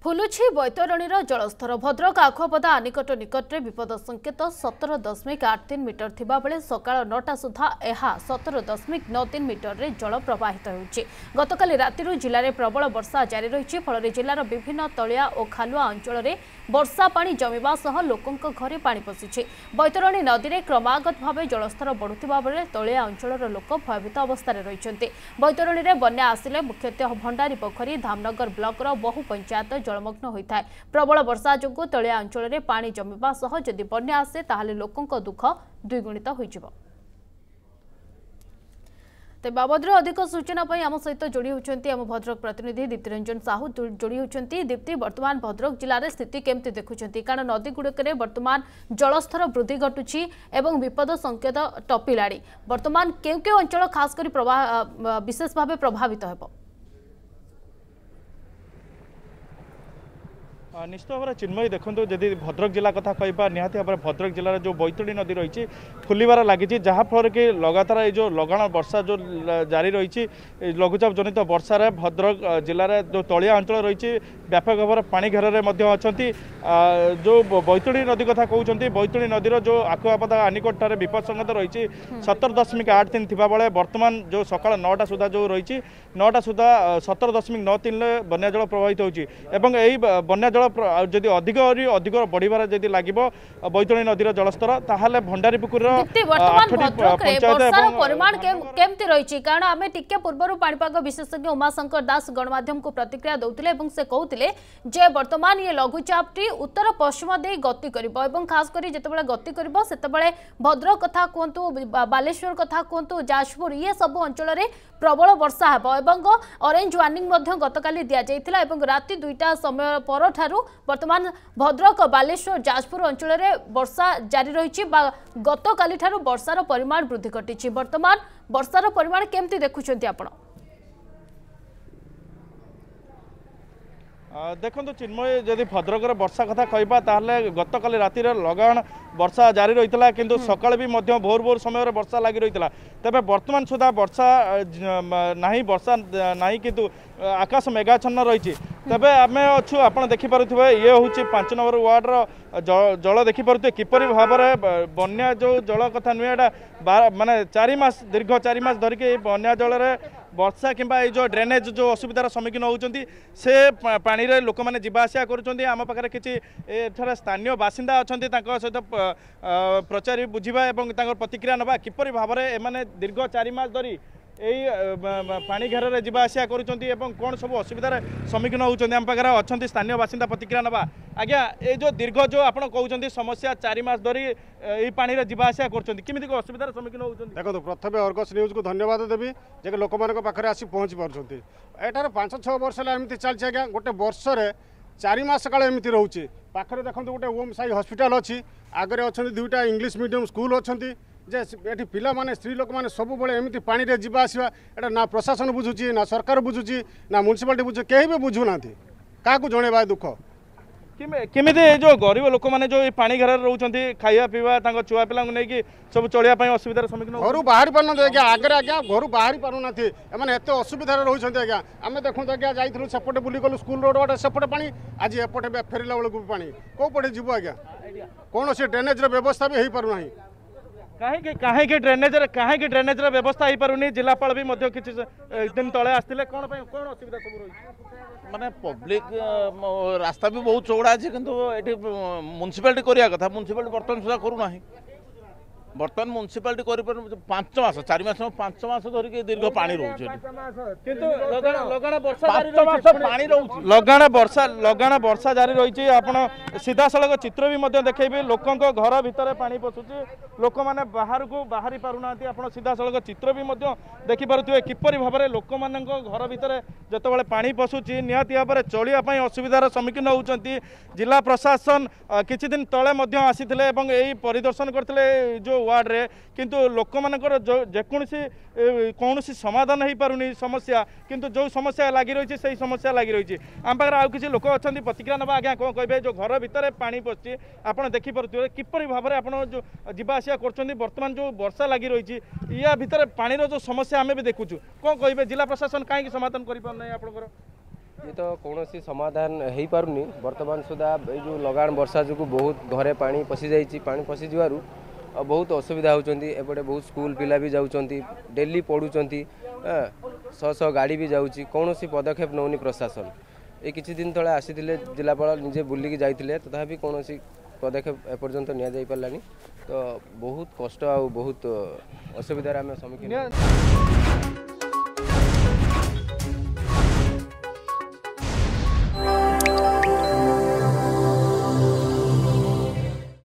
फुलुछि बैतरणीर जलस्तर भद्रक आखपदा आनिकट निकट में विपद संकेत 17.83 मीटर थिबा बेले सकाळ 9टा सुधा एहा 17.93 मीटर रे जल प्रवाहित होउछि। गतकाली रातिरु जिल्ला रे प्रबल वर्षा जारी रहिछि। फल जिलार विभिन्न तलिया और खालुआ अंचल रे वर्षा पानी जमिबा सह लोकंक घरे पानी पशिछि। बैतरणी नदी रे क्रमागत भावे जलस्तर बढ़ुथिबा बेले तलिया अंचलर लोक भयभीत अवस्था रहिछन्ति। बैतरणी रे बन्या आसिले मुख्यतः भंडारी पोखरी धामनगर ब्लॉक बहु पंचायत जलमग्न होता है। प्रबल वर्षा जोगु तलिया अंचल में पानी जमिबा सह जदि बन्या आसे ताहले लोकंक दुख द्विगुणित होइजिबो। ते बाबद अधिक सूचना आम सहित जोड़ी होती आम भद्रक प्रतिनिधि दीप्ति रंजन साहू जोड़ी होती। दीप्ति, वर्तमान भद्रक जिले में स्थिति केमती देखुंट कारण नदी गुड़िक वर्तमान जलस्तर वृद्धि घटुची एवं विपद संकेत टपिलाणी वर्तमान केउ केउ अंचल खास कर विशेष भाव प्रभावित हेबो? निश्चित भाव में चिन्मयी देखो जदि भद्रक जिला कथा कह निहाती भाव भद्रक जिलार जो बैतरणी नदी रही फुलबार लगी जहाँफल कि लगातार ये जो लगाण वर्षा जो जारी रही लघुचाप जनित वर्षा भद्रक जिले में जो तलिया अंचल रही व्यापक भाव पानी घेर अच्छा जो बैतरणी नदी कथा कहते बैतरणी नदीर जो आखुआपदा आनिकट विपद संकेत रही 17.83 थी बेले बर्तमान जो सकाल 9टा सुधा जो रही 9टा सुधा 17.93 बन्या जल प्रभावित होती बन्या जल जदि अधिक अधिक बढ़िबार जदि लागिबो बैतरणी नदीर जलस्तर ताहाले भंडारीपुकुर परिमाण केमती रही कारण आम टिके पूर्व पाणीपाग विशेषज्ञ उमाशंकर दास गणमाध्यम को प्रतिक्रिया दौतिले से कहते जे वर्तमान ये लघुचापटी उत्तर पश्चिम दे गति करिबो एवं खास करी जेतेबेले गति करिबो सेतेबेले भद्रक कथा कहतु बालेश्वर कथा कहतु जाजपुर ये सब अंचल में प्रबल वर्षा हेबो एवं ऑरेंज वार्निंग गतकाली दिया जायतिला एवं राति 2टा समय पर वर्तमान भद्रक बालेश्वर जाजपुर अंचल में वर्षा जारी रही गतकाली वर्षार परिमाण वृद्धि घटी वर्तमान वर्षार परिमाण केमती देखुंट आपण? देखो चिन्मय जदि भद्रक वर्षा कथा कहबा ताहले गतकाली राति लगाण वर्षा जारी रही है किंतु सकाळ भी भोर भोर समय वर्षा लगी रही है। तेज वर्तमान सुधा वर्षा नहीं वर्षा नहीं किंतु आकाश मेघाच्छन्न रही तेज आम अच्छु आप देखिपे ये हूँ 5 नंबर वार्डर जल देखिपे किपरि भाव में बन्या जो जल कथा नुहे माने 4 मास दीर्घ 4 मास धरिक बन्या जल वर्षा किंबा जो ड्रेनेज जो असुविधार सम्मुखीन होती से पानी रे लोक मैंने जावासिया करुँच आम पाखे किसी स्थानीय बासिंदा अच्छा सहित प्रचार बुझा और प्रतिक्रिया नवा किपरि भाव में एमाने दीर्घ 4 मास धरी यही पानी घेर में जावासिया कौन सब असुविधार सम्मुखीन होती आम पाखे अच्छा स्थानीय बासिंदा प्रतिक्रिया नवा। आज्ञा ये जो दीर्घ जो आप कहते समस्या 4 मास धरी यही पानी में जावासिया करमी असुविधार सम्मुखीन होती? देखो प्रथम अर्गस न्यूज को धन्यवाद देवी जे लोक पाखे आसी पहुँची पार्टी एठार 5-6 वर्ष एमती चलती आज्ञा गोटे वर्ष 4 मास काल एमती रोचे पाखे देखो गोटे ओम साई हॉस्पिटल अच्छी आगे अच्छा 2टा इंग्लिश मीडियम स्कूल अच्छा जे ये पिला माने स्त्री लोक मैंने सब बड़े एमती पानी रे जीवा आसवा एटा ना प्रशासन बुझुची ना सरकार बुझुची ना म्युनिसिपालिटी बुझे कहीं भी बुझुना क्या जनवा दुख केमी जो गरीब लोक मैंने जो पानी घेर रोचे खाଇବା पीवा छुआ पिला नहीं सब चलिया असुविधार सम्मुखीन घर बाहरी पार ना आगे आज्ञा घर बाहरी पारना एम एत असुविधा रोचे आज्ञा आम देखो आज्ञा जाइलु सेपटे बुली गलु स्कूल रोड गोटे सेपटे पानी आज एपटे फेरला बेलू पानी कौ पटे जीव आज्ञा कौन से ड्रेनेज व्यवस्था भी हो पारना कहीं ड्रेनेज व्यवस्था हो पारुनी जिलापाल भी किसी दिन तले आसते कौन असुविधा सब रही माने पब्लिक रास्ता भी बहुत चौड़ा अच्छे किंतु ये म्युनिसिपालिटी करिया कथा म्युनिसिपालिटी बर्तमान सुधा करूना बर्तमान म्युनिसिपालिटी कर 5 मास 4 मास 5 मास धरिक दीर्घ पानी रोचे लगाण वर्षा जारी रही आप सीधा सड़क चित्र भी देखेबे लोकों घर भितर पानी पशुची लोक मैंने बाहर को बाहरी पारुना आप सीधा सड़क चित्र भी देखिपे किपरि भाव में लोक मान घर भितर जिते पानी पशुची निहाती भाव में चलियापी असुविधार सम्मुखीन होती। जिला प्रशासन किछि दिन तले आसीथिले एवं यही परिदर्शन करथिले जो वार्ड रे किंतु लोक मानकर कौन समाधान हो पारुनी समस्या किंतु जो समस्या लगी रही से समस्या लगी रही आम पाखे आउ किसी लोक अच्छा प्रतिक्रिया नवा आज्ञा कौन कहे जो घर भितर पानी पशुची आप देखिपे किपरि भाव में आप जावासिया कर बर्तमान जो वर्षा लगी रही या भितर पानी जो समस्या आम भी देखुचु कौन कहे जिला प्रशासन कहीं समाधान कर ये तो कौन सी समाधान हो पारुनी वर्तमान सुधा जो लगाण वर्षा जो बहुत घरे पानी पशि जाइए पानी पशि जवार बहुत असुविधा होती एपटे बहुत स्कूल पिला भी जाऊँच डेली पढ़ुंट शह गाड़ी भी जाऊँगी कौन सी पदक्षेप नौनी प्रशासन ये किसी दिन तले आसी जिलापाल निजे बुलिकी जाइए तथापि कौन सी पदक्षेप एपर्यंत नि पारानी तो बहुत कष्ट आ बहुत असुविधार आम सम्मुखीन।